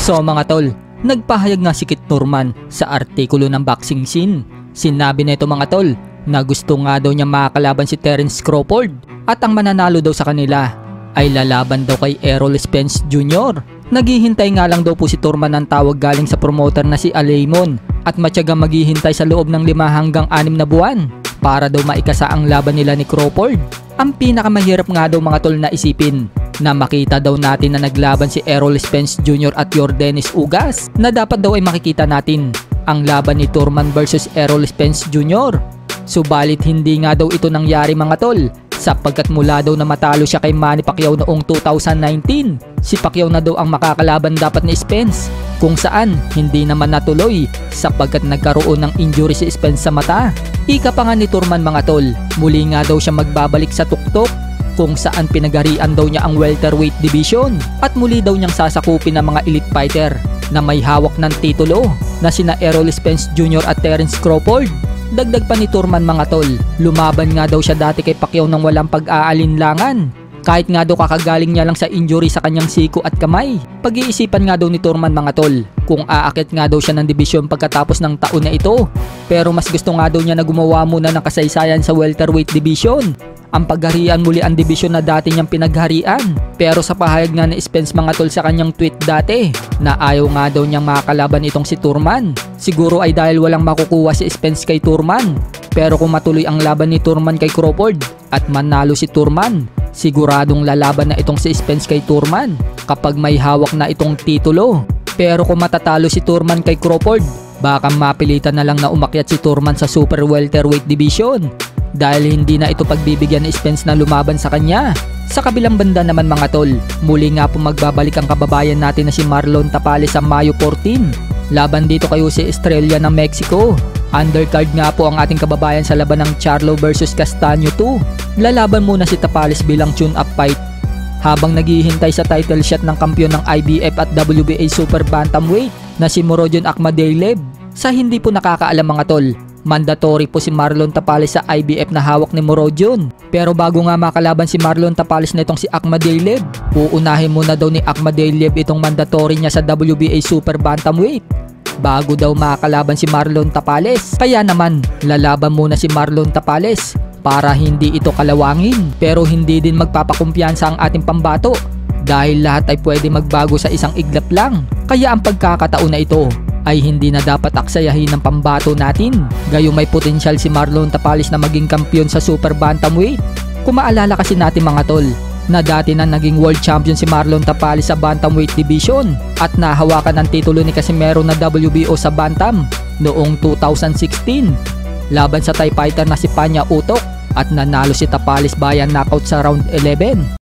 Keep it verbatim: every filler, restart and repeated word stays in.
So mga tol, nagpahayag nga si Kit Thurman sa artikulo ng Boxing Scene. Sinabi nito mga tol na gusto nga daw niya makakalaban si Terence Crawford at ang mananalo daw sa kanila ay lalaban daw kay Errol Spence Junior Naghihintay nga lang daw po si Thurman ng tawag galing sa promoter na si Alaymon at matyagang maghihintay sa loob ng lima hanggang anim na buwan para daw maikasa ang laban nila ni Crawford. Ang pinakamahirap nga daw mga tol na isipin na makita daw natin na naglaban si Errol Spence Junior at Yordenis Ugas na dapat daw ay makikita natin ang laban ni Thurman versus Errol Spence Junior Subalit hindi nga daw ito nangyari mga tol sapagkat mula daw na matalo siya kay Manny Pacquiao noong two thousand nineteen. Si Pacquiao na daw ang makakalaban dapat ni Spence kung saan hindi naman natuloy sapagkat nagkaroon ng injury si Spence sa mata. Ika pa nga ni Thurman mga tol, muli nga daw siya magbabalik sa tuktok kung saan pinagarian daw niya ang welterweight division at muli daw niyang sasakupin ng mga elite fighter na may hawak ng titulo na sina Errol Spence Junior at Terence Crawford. Dagdag pa ni Thurman mga tol, lumaban nga daw siya dati kay Pacquiao nang walang pag-aalinlangan. Kahit nga daw kakagaling niya lang sa injury sa kanyang siko at kamay. Pag-iisipan nga daw ni Thurman mga tol kung aakit nga daw siya ng dibisyon pagkatapos ng taon na ito. Pero mas gusto nga daw niya na gumawa muna ng kasaysayan sa welterweight division. Ang pagharian muli ang dibisyon na dati niyang pinagharian. Pero sa pahayag nga ni Spence mga tol sa kanyang tweet dati na ayaw nga daw niyang makakalaban itong si Thurman. Siguro ay dahil walang makukuha si Spence kay Thurman. Pero kung matuloy ang laban ni Thurman kay Crawford at manalo si Thurman, siguradong lalaban na itong si Spence kay Thurman kapag may hawak na itong titulo. Pero kung matatalo si Thurman kay Crawford, baka mapilitan na lang na umakyat si Thurman sa super welterweight division dahil hindi na ito pagbibigyan ni Spence na lumaban sa kanya. Sa kabilang banda naman mga tol, muli nga po magbabalik ang kababayan natin na si Marlon Tapales sa Mayo fourteen. Laban dito kayo si Estrella ng Mexico. Undercard nga po ang ating kababayan sa laban ng Charlo versus Castaño two. Lalaban muna si Tapales bilang tune-up fight habang naghihintay sa title shot ng kampiyon ng I B F at W B A Super Bantamweight na si Murodjon Akhmadaliev. Sa hindi po nakakaalam mga tol, mandatory po si Marlon Tapales sa I B F na hawak ni Murodjon. Pero bago nga makalaban si Marlon Tapales na itong si Akhmadaliev, uunahin muna daw ni Akhmadaliev itong mandatory niya sa W B A Super Bantamweight bago daw makalaban si Marlon Tapales. Kaya naman, lalaban muna si Marlon Tapales para hindi ito kalawangin. Pero hindi din magpapakumpiyansa ang ating pambato dahil lahat ay pwede magbago sa isang iglap lang. Kaya ang pagkakataon na ito ay hindi na dapat aksayahin ng pambato natin. Gayong may potensyal si Marlon Tapales na maging kampiyon sa Super Bantamweight. Kung maalala kasi natin mga tol, na dati na naging world champion si Marlon Tapales sa Bantamweight division at nahawakan ng titulo ni Casimero na W B O sa Bantam noong two thousand sixteen laban sa Thai fighter na si Panya Utok at nanalo si Tapales via knockout sa round eleven.